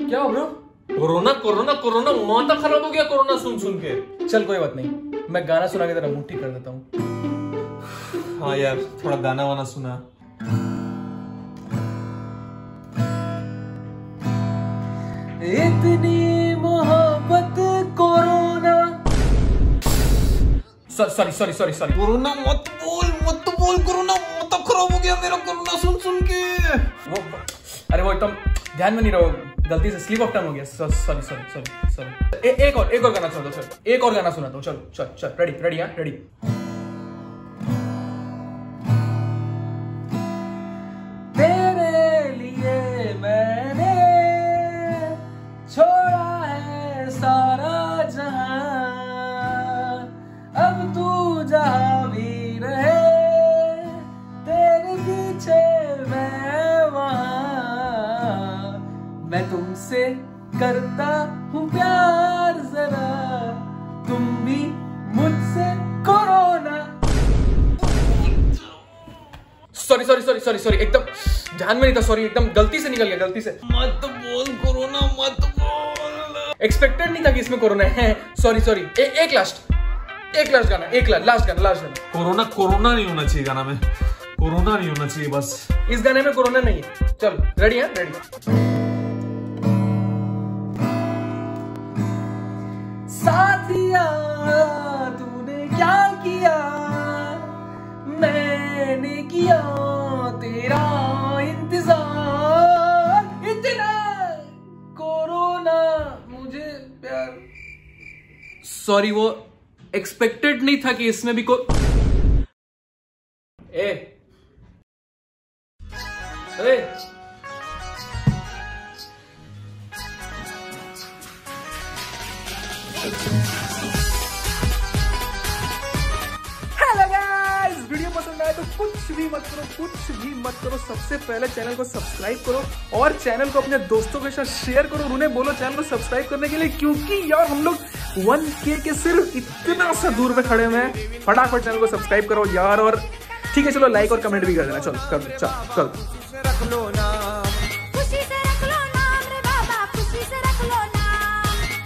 क्या bro? Corona corona corona, माथा खराब हो गया कोरोना सुन सुन के। चल कोई बात नहीं, मैं गाना सुना के तेरा मूड ठीक कर देता हूँ। हाँ यार, थोड़ा गाना वाना सुना। इतनी मोहब्बत कोरोना। सॉरी। कोरोना मत बोल कोरोना, माथा खराब हो गया मेरा कोरोना सुन सुन के। अरे वो एकदम ध्यान में नहीं रहो, गलती से स्लिप ऑफ टंग हो गया। सॉरी। एक और गाना सुना दो। चल एक और गाना सुना दो। चल रेडी। हाँ रेडी। तेरे लिए मैंने छोड़ा है सारा जहां, अब तू जहां भी रहे तेरे पीछे मैं वहां। मैं तुमसे करता हूँ प्यार, जरा तुम भी मुझसे कोरोना। सॉरी एकदम ध्यान में नहीं था। सॉरी, एकदम गलती से निकल गया, गलती से। मत बोल कोरोना, मत बोल। एक्सपेक्टेड नहीं था कि इसमें कोरोना है। सॉरी। एक लास्ट गाना, लास्ट गाना। कोरोना नहीं होना चाहिए गाना में, कोरोना नहीं होना चाहिए बस। इस गाने में कोरोना नहीं है। चल रेडी है, रेडी। साथिया तूने क्या किया, मैंने किया तेरा इंतजार। इतना कोरोना मुझे प्यार। सॉरी, वो एक्सपेक्टेड नहीं था कि इसमें भी अरे वीडियो पसंद आए तो कुछ भी मत करो। सबसे पहले चैनल को सब्सक्राइब करो और चैनल को अपने दोस्तों के साथ शेयर करो। उन्हें बोलो चैनल को सब्सक्राइब करने के लिए, क्योंकि यार हम लोग 1K के सिर्फ इतना सा दूर पे खड़े हुए हैं। फटाफट चैनल को सब्सक्राइब करो यार। और ठीक है, चलो लाइक और कमेंट भी कर देना। चलो कर चल।